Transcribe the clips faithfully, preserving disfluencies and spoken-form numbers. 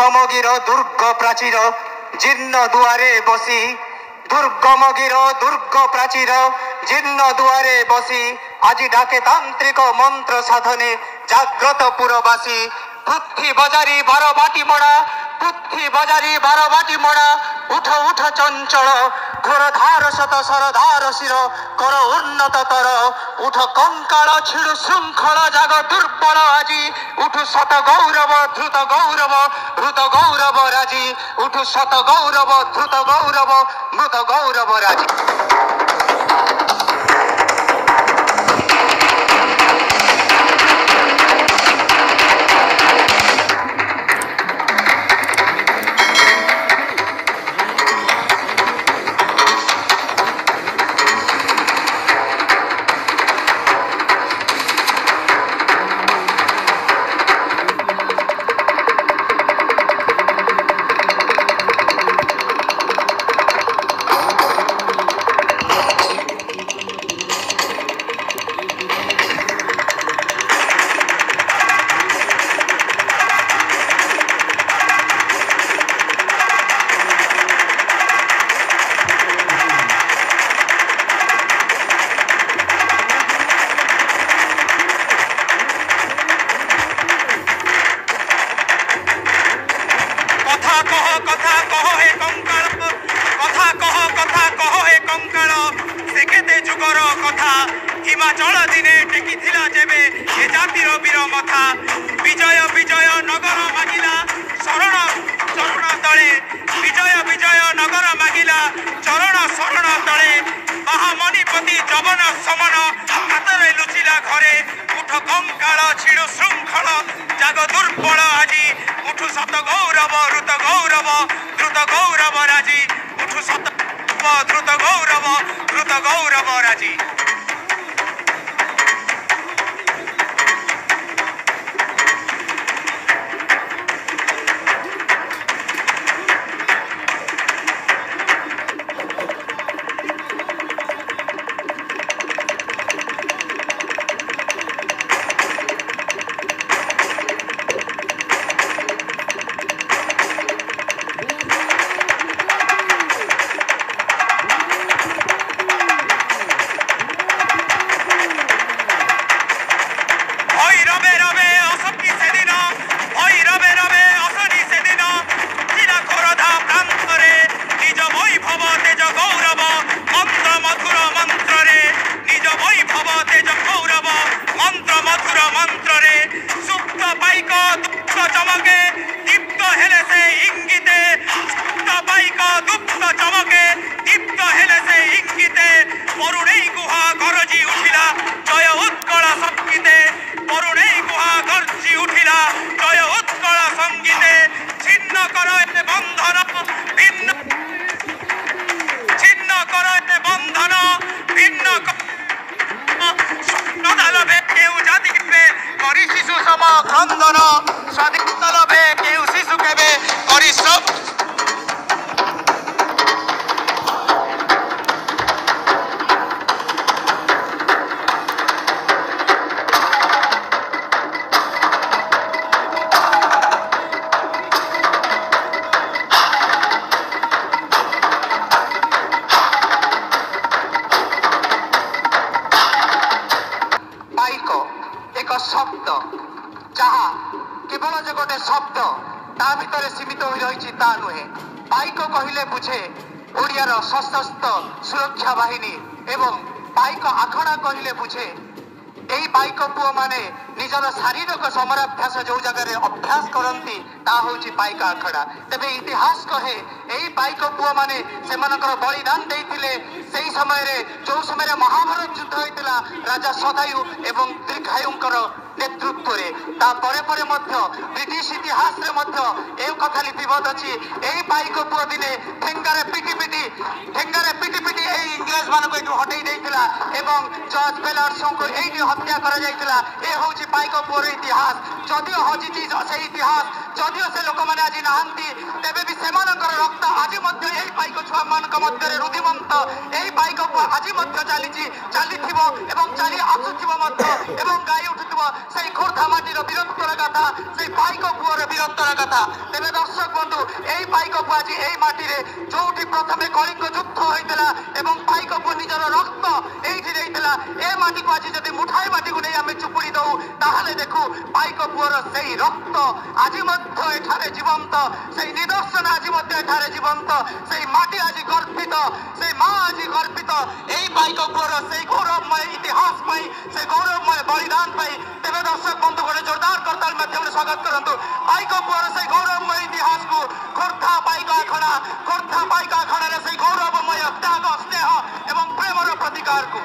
দুর্গমগির দুর্গ প্রাচীর জীর্ণ দুয়ারে বসি দুর্গমগির দুর্গ প্রাচীর জীর্ণ দুয়ারে বসি আজি ডাকে তান্ত্রিক মন্ত্র সাধনে জাগ্রত পুরবাসী পৃথ্বী বজারি বারো বাটি মোড়া পৃথ্বী বজারি বারো বাটি মোড়া উঠ উঠ চঞ্চল ঘোর ধার শত সরধার শির কর উন্নত তর উঠ কঙ্কাল ছিড়ু শৃঙ্খল জাগ দুর্বল আজি উঠু শত গৌরব দ্রুত গৌরব দ্রুত গৌরব রাজি উঠু শত গৌরব দ্রুত গৌরব দ্রুত গৌরব রাজি। হিমাচল দিনে টেকিলা যেবে এ জাতির বীর মথা বিজয় বিজয় নগর মাগিলা শরণ চরণ তলে বিজয় বিজয় নগর মাগিলা চরণ শরণ তলে মহামণিপতি যবন সমন হাতরে লুচিলা ঘরে উঠ কঙ্কাল ছিড়ু শৃঙ্খল জাগ দুর্বল আজি উঠু শত গৌরব দ্রুত গৌরব দ্রুত গৌরব রাজি উঠু শত দ্রুত গৌরব দ্রুত গৌরব রাজি। ক্রন্দন স্বাধীনতা লভে কেউ শিশু কেবে পরিশ্রম পাইক এক শব্দ যাহা কেবল যে গোটে শব্দ তা ভিতরে সীমিত হয়ে রয়েছে তা নুহে। পাইক কহিলে বুঝে ওড়িয়ার সশস্ত্র সুরক্ষা বাহিনী এবং পাইক আখড়া কহিলে বুঝে এই পাইক পুଅ মানে ନିଜର ଶାରୀରିକ ସମରାଭ୍ୟାସ ଯୋଉ ଜାଗାରେ ଅଭ୍ୟାସ କରନ୍ତି ତା ହେଉଛି ପାଇକ ଆଖଡ଼ା। ତେବେ ଇତିହାସ କହେ ଏହି ପାଇକ ପୁଅ ମାନେ ସେମାନଙ୍କର ବଳିଦାନ ଦେଇଥିଲେ ସେହି ସମୟରେ ଯୋଉ ସମୟରେ ମହାଭାରତ ଯୁଦ୍ଧ ହୋଇଥିଲା ରାଜା ସଦାୟୁ ଏବଂ ଦୀର୍ଘାୟୁଙ୍କର ନେତୃତ୍ୱରେ। ତାପରେ ପରେ ମଧ୍ୟ ବ୍ରିଟିଶ ଇତିହାସରେ ମଧ୍ୟ ଏ କଥା ଲିପିବଦ୍ଧ ଅଛି ଏହି ପାଇକ ପୁଅ ଦିନେ ଠେଙ୍ଗାରେ ପିଟି ପିଟି ଠେଙ୍ଗାରେ ପିଟି ପିଟି ଏହି ଇଂରେଜ ମାନଙ୍କୁ ଏଠୁ ହଟେଇ ଦେଇଥିଲା ଏବଂ ଜର୍ଜ ବେଲାର୍ସଙ୍କୁ ଏଇଠି ହତ୍ୟା କରାଯାଇଥିଲା। ଏ ହେଉଛି ପାଇକ ପୁଅର ଇତିହାସ। ଯଦିଓ ହଜିଛି ସେହି ଇତିହାସ, ଯଦିଓ ସେ ଲୋକମାନେ ଆଜି ନାହାନ୍ତି, ତେବେ ବି ସେମାନଙ୍କର ରକ୍ତ ଆଜି ମଧ୍ୟ ଏହି ପାଇକ ଛୁଆମାନଙ୍କ ମଧ୍ୟରେ ରୁଧିମନ୍ତ। ଏହି ପାଇକ ପୁଅ ଆଜି ମଧ୍ୟ ଚାଲିଛି, ଚାଲିଥିବ ଏବଂ ଚାଲି ଆସୁଥିବ ମଧ୍ୟ ଏବଂ ଗାଇ ଉଠୁଥିବ ସେଇ ଖୋର୍ଦ୍ଧା ମାଟିର ବୀରତ୍ୱର ଗାଥା, ସେଇ ପାଇକ ପୁଅର বীরত্বর কথা তেবে দর্শক বন্ধু এই পাইককু আজি এই মাটিরে যোউটি প্রথমে কলিঙ্গ যুদ্ধ হইতলা এবং পাইককু নিজর রক্ত এইটি দেইতলা এ মাটিকু আজি যদি মুঠাই মাটিকু নেই আমি চুপুড়ি দউ তাহলে দেখু পাইককুর সেই রক্ত আজি মধ্য এঠারে জীবন্ত সেই নিদর্শন আজি মধ্য এঠারে জীবন্ত সেই মাটি আজি গর্বিত সেই মা আজি গর্বিত এই পাইককুর সেই গৌরবময় ইতিহাস পাই সেই গৌরবময় বলিদান পাই তেবে দর্শক বন্ধু গোটে জোরদার করতাল মাধ্যমে স্বাগত করন্তু পাইককুর সেই গৌরবময় ইতিহাস কু খোর্ধা পাইকা আখড়া খোর্ধা পাইকা আখড়ার সেই গৌরবময় ত্যাগ স্নেহ এবং প্রেমর প্রতিকার কু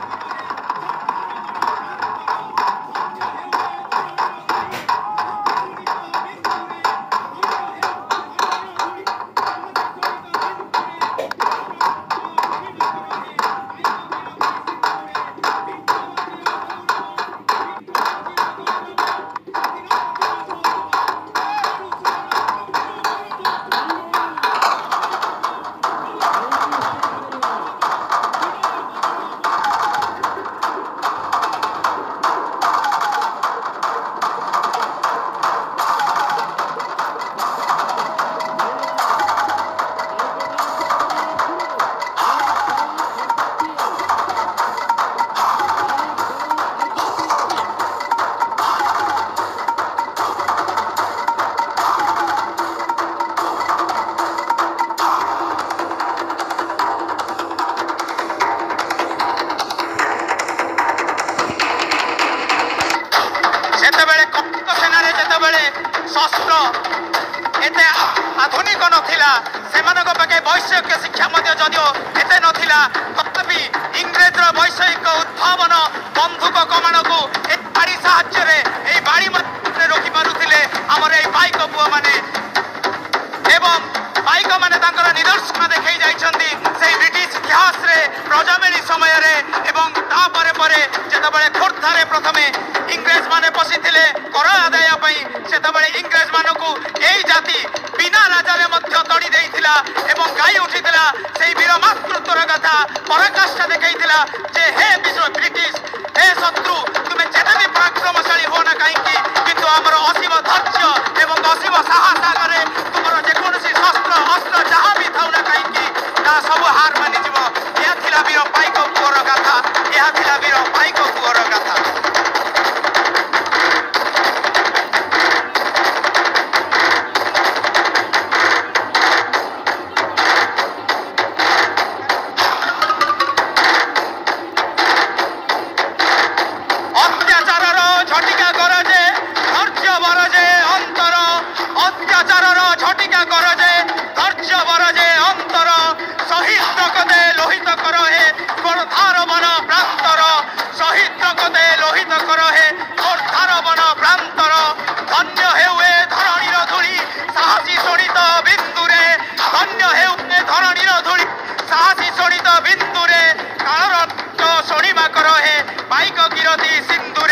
शस्त्र एते आधुनिक नथिला सेमानक पाखे वैषयिक शिक्षा जदिओ एते नथिला तथापि इंग्रेजर वैषयिक उद्भावन बंधुक कमान को बाड़ी साहाय्य ए बाड़ी रोकी पारुथिले आमर ए पाइक पुआ माने एवं पाइक माने तांकर निदर्शन देखै जाइछन्ती से ब्रिटिश इतिहास रे प्रजामेली समय रे एवं ता परे परे जेतबेले खोर्धारे प्रथमे इंग्रेज माने पसिथिले कर आदाय पई सेतबेले इंग्रेज मानकु एई जाति बिना राजारे मध्य तड़ी देइथिला एवं गाई उठिथिला सेई वीर मातृत्वर कथा पराकाष्ठा देखैथिला जे हे विश्व ब्रिटिश हे शत्रु तुमे जेते भी पराक्रमशाली हो ना काहेकि किंतु हमर असीम धैर्य एवं असीम साहस आगरे तुमर जे कोनसी शस्त्र अस्त्र जहां भी थाउ ना काहेकि ता सब हार मानि जीव या थिला वीर पाइक पुअर कथा या थिला वीर पाइक पुअर कथा बिंदुरे कालर सोणीमा कर हे पाइक गिरती सिंधुरे।